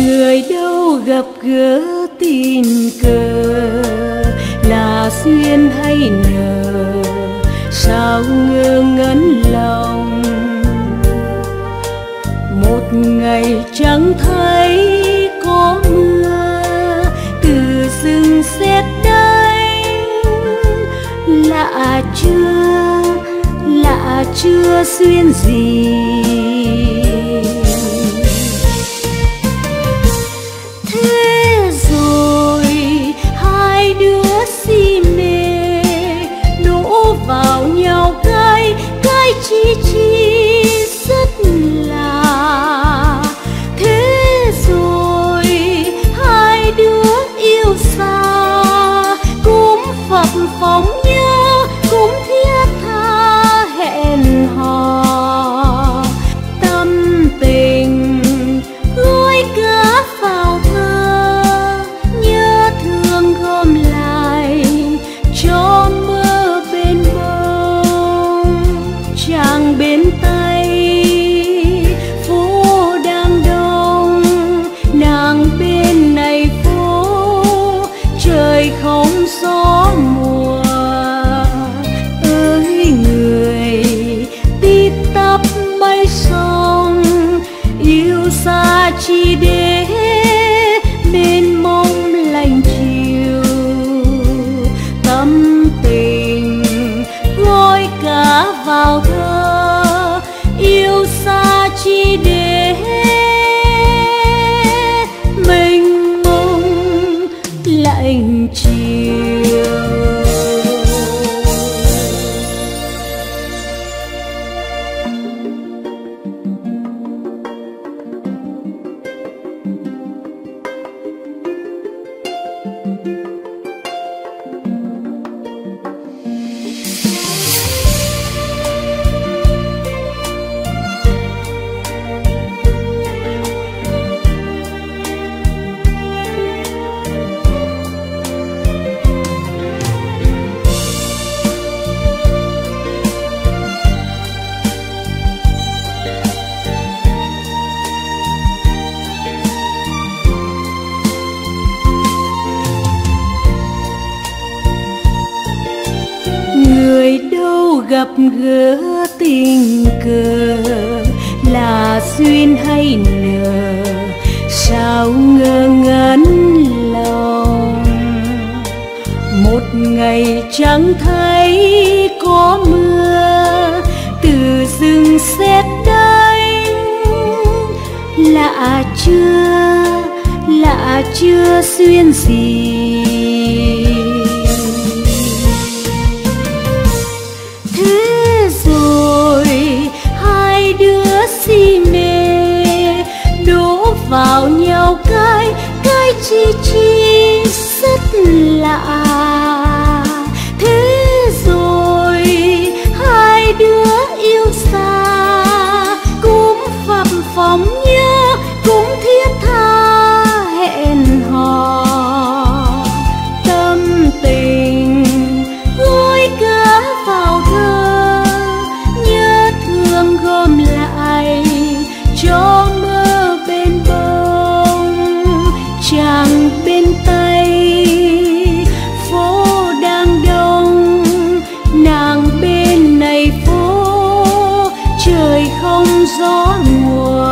người đâu gặp gỡ tình cờ, là duyên hay nợ, sao ngơ ngẩn lòng. Một ngày chẳng thấy có mưa, từ rừng sét đánh. Lạ chưa duyên gì. Thế rồi hai đứa si mê đổ vào nhau cái chi rất lạ. Thế rồi hai đứa yêu xa, cũng phập phồng nhớ, cũng thiết tha hẹn hò. Tâm tình gói cá vào thơ, nhớ thương gom lại cho mơ bên bông. Chàng bên tay phố đang đông, nàng bên này phố trời không gió mùa. Ơi người tít tắp mây sông, yêu xa chỉ để bên mong lành chiều. Tâm tình gói cá vào thơ, yêu xa chỉ để mênh mông lạnh chiều. Người đâu gặp gỡ tình cờ, là duyên hay nợ, sao ngơ ngẩn lòng. Một ngày chẳng thấy có mưa, từ rừng sét đánh. Lạ chưa duyên gì. Thế rồi hai đứa si mê đổ vào nhau cái chi rất lạ. Thế rồi hai đứa yêu xa, cũng phập phồng nhớ, cũng thiết tha hẹn hò. Tâm tình gói cá vào thơ, nhớ thương gom lại cho mơ bên bông. Chàng bên tay phố đang đông, nàng bên này phố trời không gió mùa.